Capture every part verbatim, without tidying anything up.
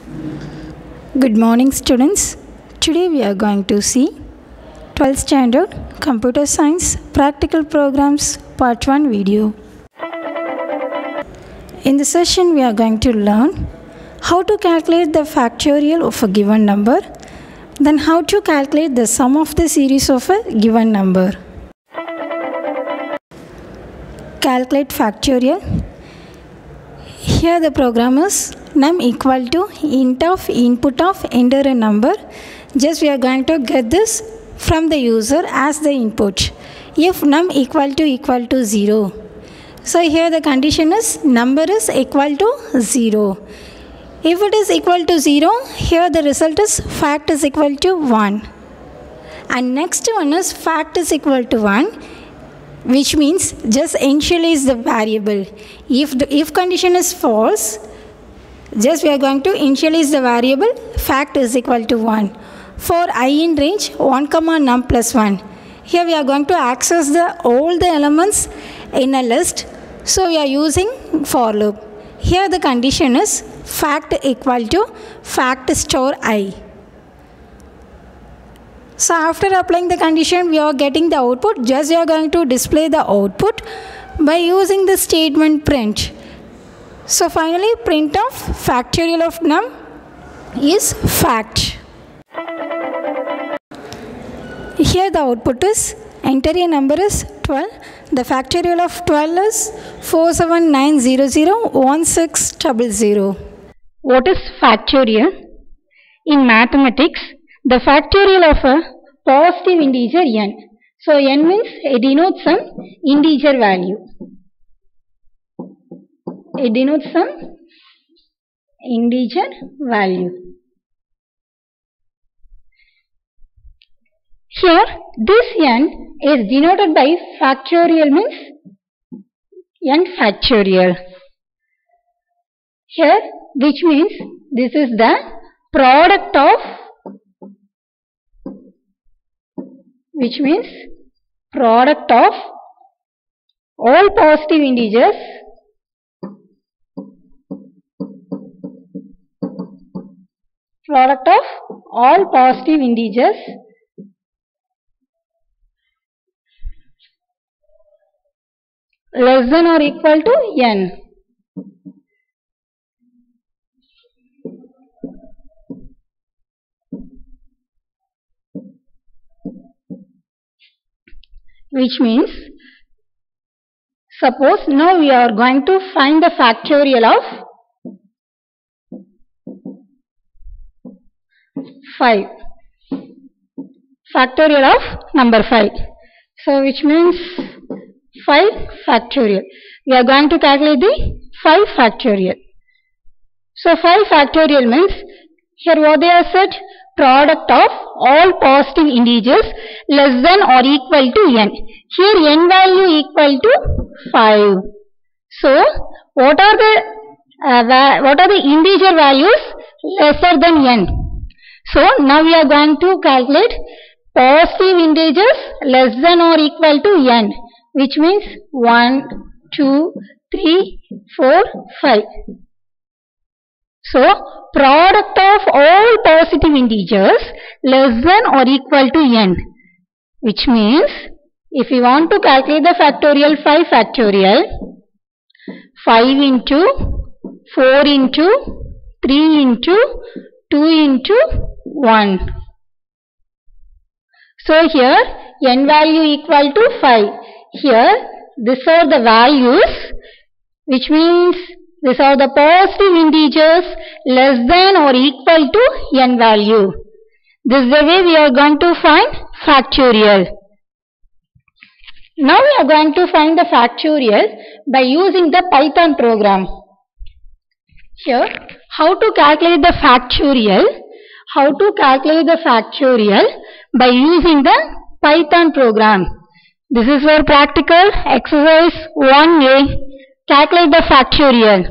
Good morning, students. Today we are going to see twelfth Standard Computer Science Practical Programs Part one video. In this session, we are going to learn how to calculate the factorial of a given number, then how to calculate the sum of the series of a given number. Calculate factorial. Here the program is num equal to int of input of enter a number. Just we are going to get this from the user as the input. If num equal to equal to zero. So here the condition is number is equal to zero. If it is equal to zero, here the result is fact is equal to one. And next one is fact is equal to one, which means just initialize the variable. If the if condition is false, just we are going to initialize the variable fact is equal to one. For I in range one comma num plus one. Here we are going to access the all the elements in a list. So we are using for loop. Here the condition is fact equal to fact store I. So after applying the condition, we are getting the output. Just we are going to display the output by using the statement print. So finally, print of factorial of num is fact. Here the output is enter a number is twelve. The factorial of twelve is four seven nine zero zero one six zero zero. What is factorial? In mathematics, the factorial of a positive integer n. So n means it denotes some integer value. It denotes some integer value. Here, this n is denoted by factorial means n factorial. Here, which means this is the product of, which means product of all positive integers product of all positive integers less than or equal to n. Which means, suppose now we are going to find the factorial of five. Factorial of number five. So which means five factorial. We are going to calculate the five factorial. So five factorial means, here what they have said, product of all positive integers less than or equal to n. Here n value equal to five. So what are the uh, what are the integer values lesser than n? So now we are going to calculate positive integers less than or equal to n, which means one, two, three, four, five. So, product of all positive integers less than or equal to n, which means if we want to calculate the factorial five factorial, five into four into three into two into one. So here n value equal to five. Here these are the values, which means these are the positive integers less than or equal to n value. This is the way we are going to find factorial. Now we are going to find the factorial by using the Python program. Here, how to calculate the factorial? How to calculate the factorial by using the Python program. This is for practical exercise one A. Calculate the factorial.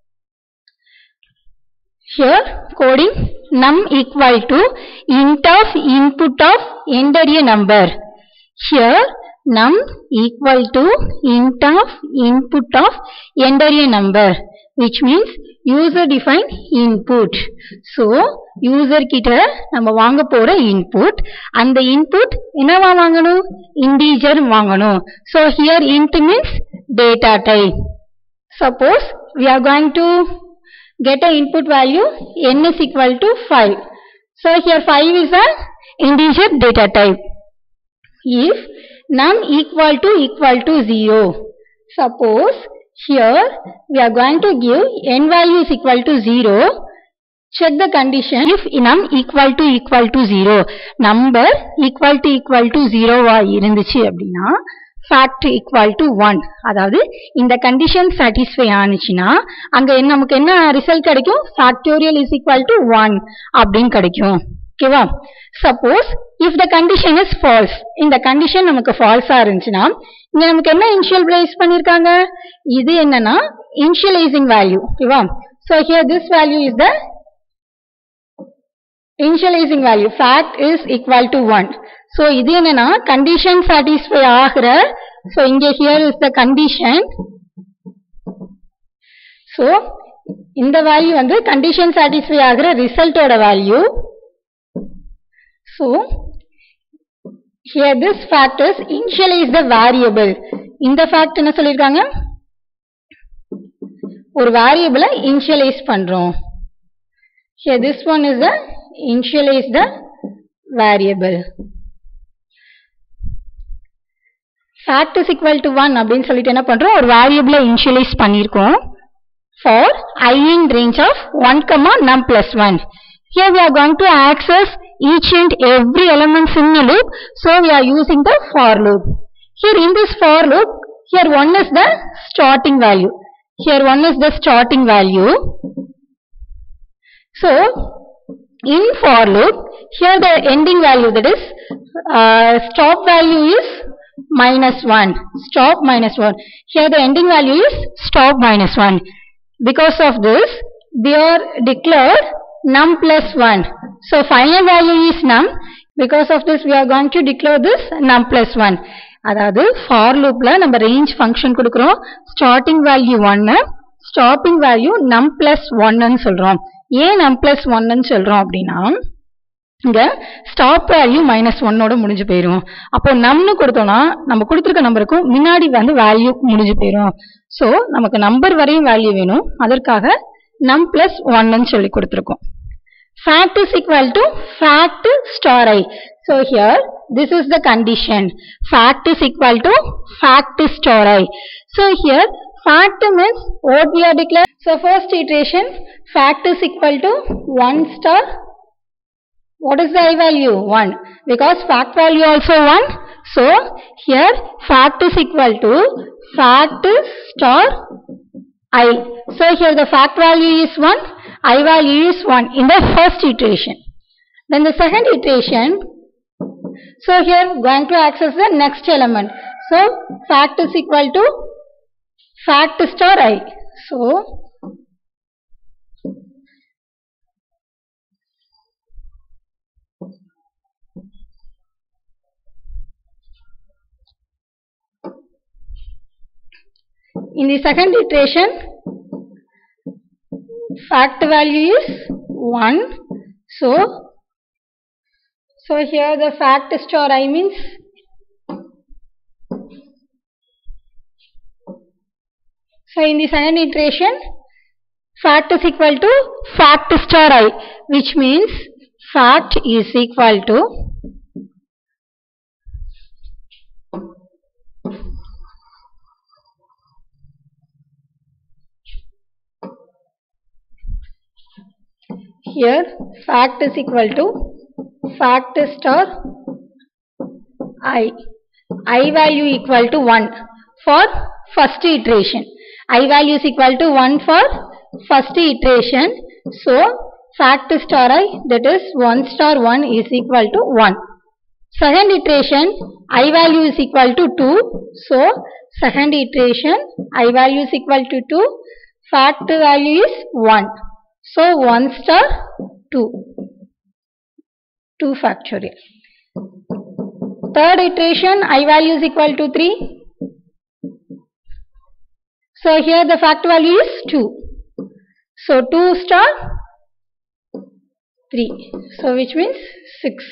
Here coding num equal to int of input of enter a number. Here num equal to int of input of enter a number, which means user defined input. So user கிட்ட நம்ம வாங்க போற input, அந்த input என்னவா வாங்கணும், integer வாங்கணும். So here int means data type. Suppose we are going to get a input value n is equal to five. So here five is a integer data type. If num equal to equal to zero, suppose here we are going to give n value is equal to zero. Check the condition. If num equal to equal to zero, number equal to equal to zero வா இருந்துச்சு அப்படினா fact equal to one. அதாவது இந்த condition satisfy ஆனிச்சுனா அங்க நமக்கு என்ன result கிடைக்கும், factorial is equal to one அப்படின் கிடைக்கும். ஓகேவா? Suppose if the condition is false, இந்த condition நமக்கு false ஆ இருந்துச்சுனா இங்க நமக்கு என்ன initialize பண்ணிருக்காங்க, இது என்னன்னா initializing value. ஓகேவா? So here this value is the initializing value, fact is equal to one. So இது என்னன்னா condition satisfy ஆகிற, so இங்க here is the condition. So இந்த value வந்து condition satisfy ஆகிற result ஓட value. So here this fact is initialize the variable. இந்த fact என்ன சொல்லிருக்காங்க, ஒரு variable initialize பண்றோம். Here this one is the initialize the variable. Fact is equal to one அப்படின்னு சொல்லிட்டு என்ன பண்றோம், ஒரு variable initialize பண்ணிருக்கோம் for I in range of one comma num plus one. Here we are going to access each and every elements in a loop, so we are using the for loop. Here in this for loop, here one is the starting value, here one is the starting value. So in for loop, here the ending value, that is uh, stop value is minus one, stop minus one. Here the ending value is stop minus one. Because of this, they are declared num plus one. So final value is num. Because of this, we are going to declare this num plus one. அதாவது for loopல நம்ம range function கொடுக்கிறோம், starting value one, stopping value num plus one ன்னு சொல்றோம். ஏன் num plus one ன்னு சொல்றோம் அப்படின்னா, இங்க ஸ்டாப் வேல்யூ மைனஸ் ஒன்னோட முடிஞ்சு போயிரும். அப்போ நம்னு கொடுத்தோம்னா நம்ம கொடுத்துருக்க நம்பருக்கும் முன்னாடி வந்து வேல்யூ முடிஞ்சு போயிரும். ஸோ நமக்கு நம்பர் வரையும் வேல்யூ வேணும், அதற்காக நம் பிளஸ் ஒன்னு சொல்லி கொடுத்துருக்கோம். fact is equal to fact star I. So here this is the condition, fact is equal to fact star I. So here fact means what we are declared. So first iteration, fact is equal to one star. What is the I value? one. Because fact value also one. So here fact is equal to fact star I. So here the fact value is one, I value is one in the first iteration. Then the second iteration, so here going to access the next element. So fact is equal to fact star I. So in the second iteration, fact value is one. So, so here the fact star I means so in the second iteration, fact is equal to fact star I, which means fact is equal to here fact is equal to fact star I. I value equal to one for first iteration. I value is equal to one for first iteration. So fact star I, that is one star one is equal to one. Second iteration, I value is equal to two. So second iteration, I value is equal to two. Fact value is one. So one star two. two factorial. Third iteration, I value is equal to three. So here the fact value is two. So two star three. So which means six.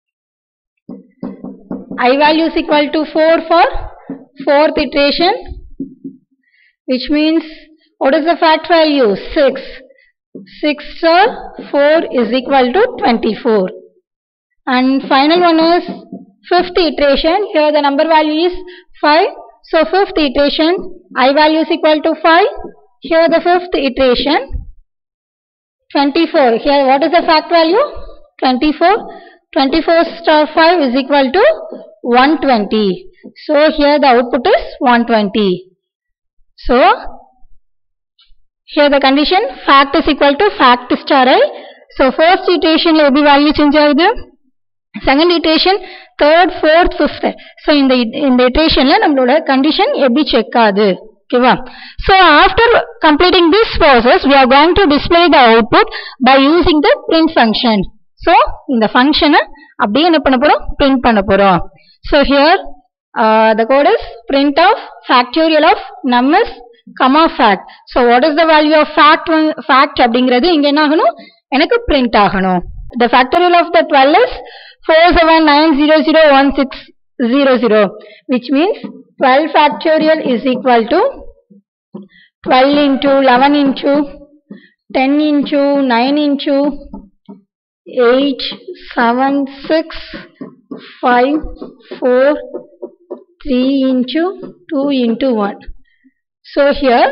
I value is equal to four for fourth iteration, which means what is the fact value? six. six star four is equal to twenty-four. And final one is fifth iteration. Here the number value is five. So fifth iteration, I value is equal to five. Here the fifth iteration, twenty-four. Here what is the fact value? twenty-four. twenty-four star five is equal to one hundred twenty. So here the output is one hundred twenty. So here the condition fact is equal to fact star I. So first iteration la value change ஆகுது. Second iteration, third, fourth, fifth. So in the in the iteration la நம்மளோட condition எப்படி check ஆகுது. Okay, so after completing this process, we are going to display the output by using the print function. So in the function அப்படியே என்ன பண்ண போறோம்? Print பண்ண போறோம். So here uh, the code is print of factorial of num is comma fact. So what is the value of fact fact அப்படிங்கிறது இங்க என்ன ஆகணும்? எனக்கு print ஆகணும். The factorial of the twelve is four seven nine zero zero one six zero zero, which means twelve factorial is equal to twelve into eleven into ten into nine into eight seven six five four three into two into one. So here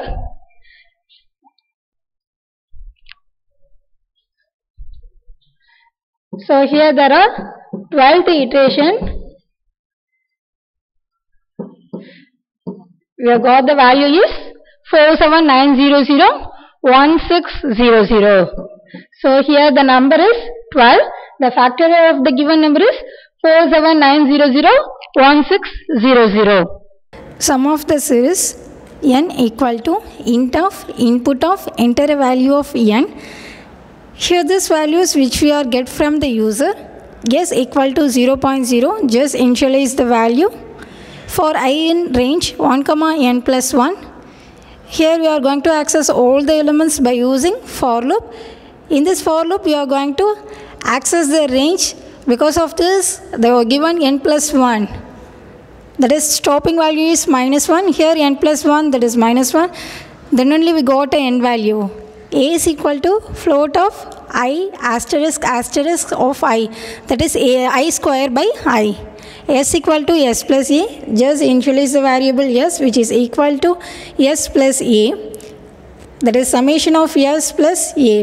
so here there are twelfth iteration. We have got the value is four seven nine zero zero one six zero zero. So here the number is twelve. The factorial of the given number is four seven nine zero zero one six zero zero. Sum of the series n equal to int of input of enter a value of n. Here this values which we are get from the user, yes equal to zero point zero, just initialize the value. For I in range one comma n plus one, here we are going to access all the elements by using for loop. In this for loop we are going to access the range. Because of this they were given n plus one, that is stopping value is minus one, here n plus one, that is minus one, then only we got a n value. A is equal to float of I asterisk asterisk of I, that is a, I square by I. S equal to s plus a, just initialize the variable s which is equal to s plus a, that is summation of s plus a.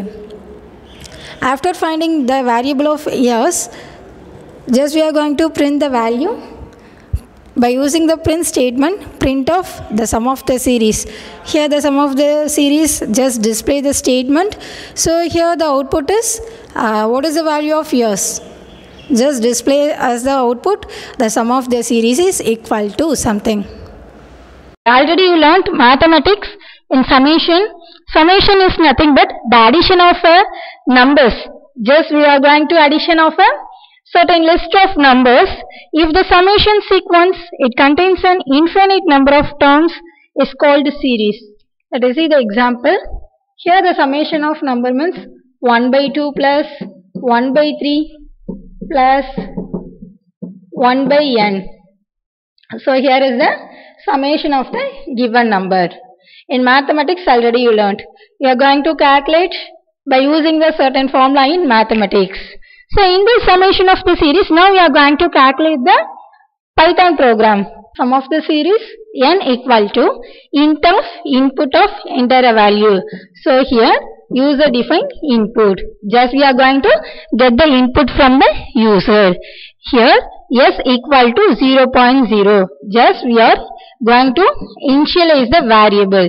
After finding the variable of s, just we are going to print the value by using the print statement, print of the sum of the series. Here the sum of the series, just display the statement. So here the output is uh, what is the value of s, just display as the output the sum of the series is equal to something. Already you learnt mathematics in summation. Summation is nothing but the addition of uh, numbers. Just we are going to addition of a certain list of numbers. If the summation sequence it contains an infinite number of terms is called series. Let us see the example. Here the summation of number means one by two plus one by three plus one by n. So here is the summation of the given number. In mathematics already you learnt. We are going to calculate by using the certain formula in mathematics. So in this summation of the series, now we are going to calculate the Python program. Sum of the series n equal to int of input of enter a value. So here user defined input. Just we are going to get the input from the user. Here s equal to zero point zero. Just we are going to initialize the variable.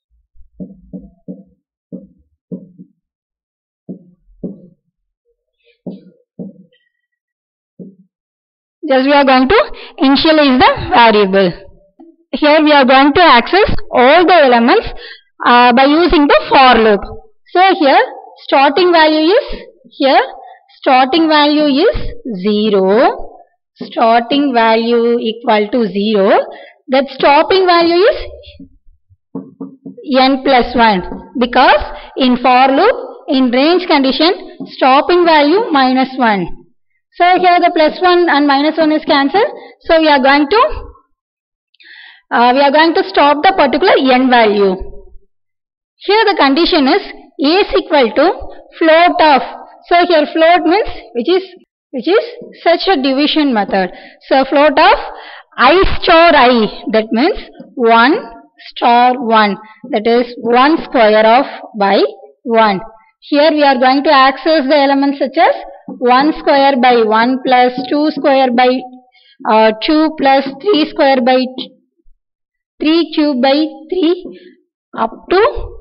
Just we are going to initialize the variable. Here we are going to access all the elements uh, by using the for loop. So here starting value is, here starting value is zero. Starting value equal to zero. That stopping value is n plus one, because in for loop, in range condition, stopping value minus one. So here the plus one and minus one is cancelled. So we are going to uh, we are going to stop the particular n value. Here the condition is a is equal to float of. So here float means which is which is such a division method. So float of I star I, that means one star one, that is one square of by one. Here we are going to access the elements such as one square by one plus two square by uh, two plus three square by three cube by three up to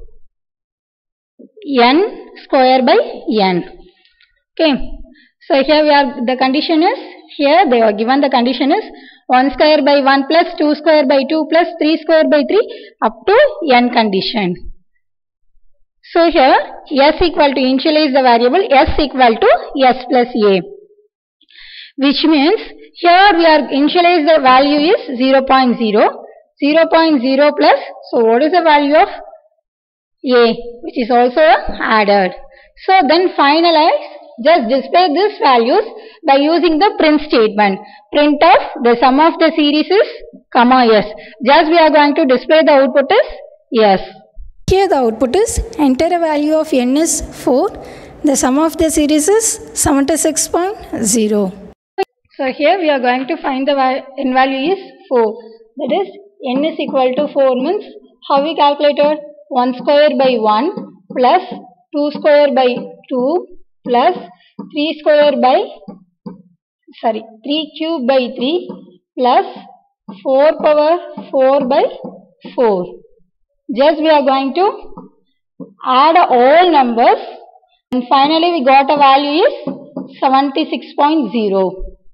n square by n. Okay. So here we are, the condition is, here they are given the condition is one square by one plus two square by two plus three square by three up to n condition. So here s equal to, initialize the variable s equal to s plus a, which means here we are initialize the value is zero point zero, zero point zero plus, so what is the value of a, which is also added. So then finalize, just display these values by using the print statement. Print of the sum of the series is comma s. Just we are going to display the output is yes. Here the output is enter a value of n is four. The sum of the series is seventy-six point zero. So here we are going to find the n value is four. That is n is equal to four means how we calculated? one square by one plus two square by two plus three square by, sorry, three cube by three plus four power four by four. Just we are going to add all numbers and finally we got a value is seventy-six point zero.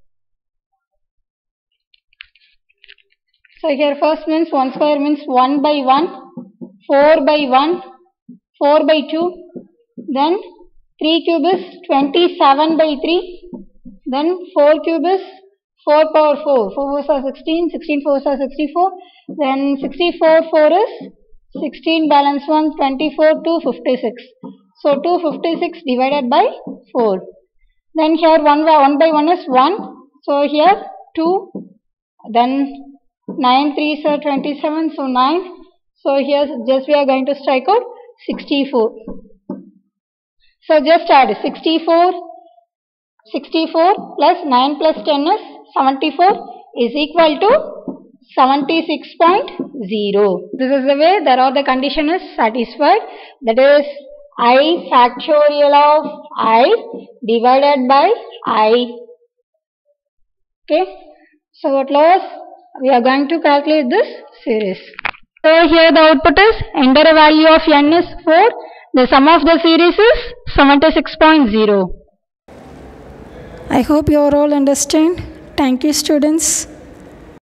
So here first means one square means one by one, four by one, four by two, then three cube is twenty-seven by three, then four cube is four power four, four fours are sixteen, sixteen fours are sixty-four, then sixty-four four is sixteen balance one, twenty-four, two fifty-six. So two fifty-six divided by four. Then here one by one by one is one. So here two. Then nine threes are twenty-seven. So nine. So here just we are going to strike out sixty-four. So just add sixty-four. sixty-four plus nine plus ten is seventy-four is equal to seventy-six point zero. This is the way there are the condition is satisfied. That is I factorial of I divided by I. Okay. So what loss? We are going to calculate this series. So here the output is enter a value of n is four. The sum of the series is seventy-six point zero. I hope you all understand. Thank you, students.